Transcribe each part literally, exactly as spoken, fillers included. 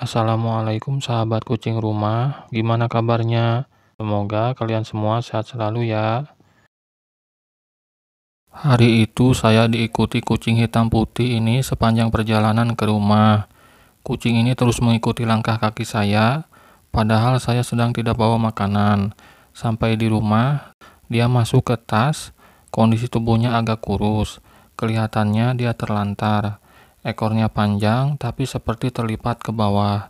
Assalamualaikum sahabat kucing rumah, gimana kabarnya? Semoga kalian semua sehat selalu ya. Hari itu saya diikuti kucing hitam putih ini sepanjang perjalanan ke rumah. Kucing ini terus mengikuti langkah kaki saya, padahal saya sedang tidak bawa makanan. Sampai di rumah, dia masuk ke tas, kondisi tubuhnya agak kurus. Kelihatannya dia terlantar. Ekornya panjang tapi seperti terlipat ke bawah.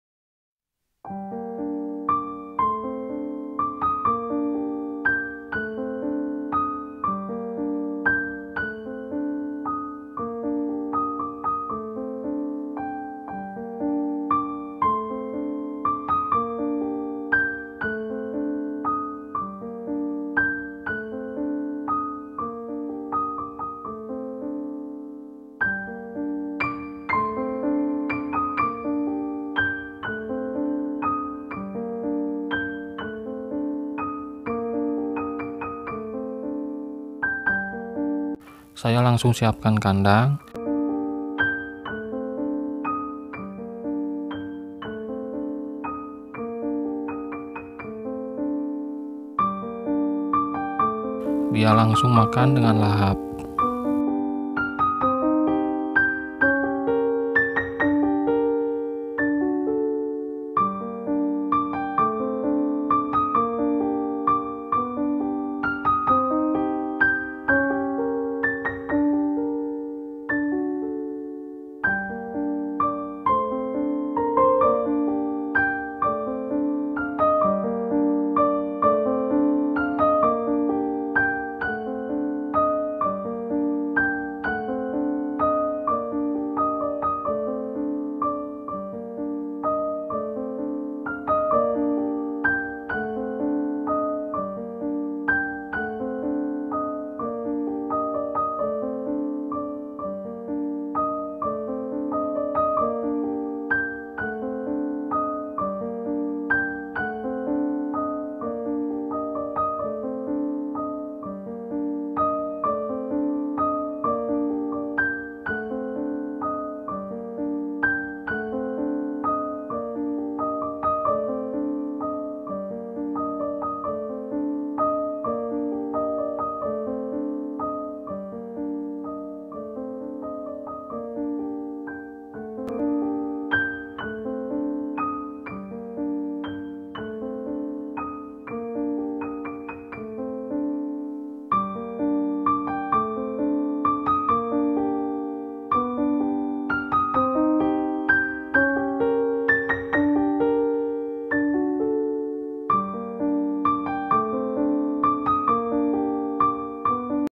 Saya langsung siapkan kandang. Dia langsung makan dengan lahap.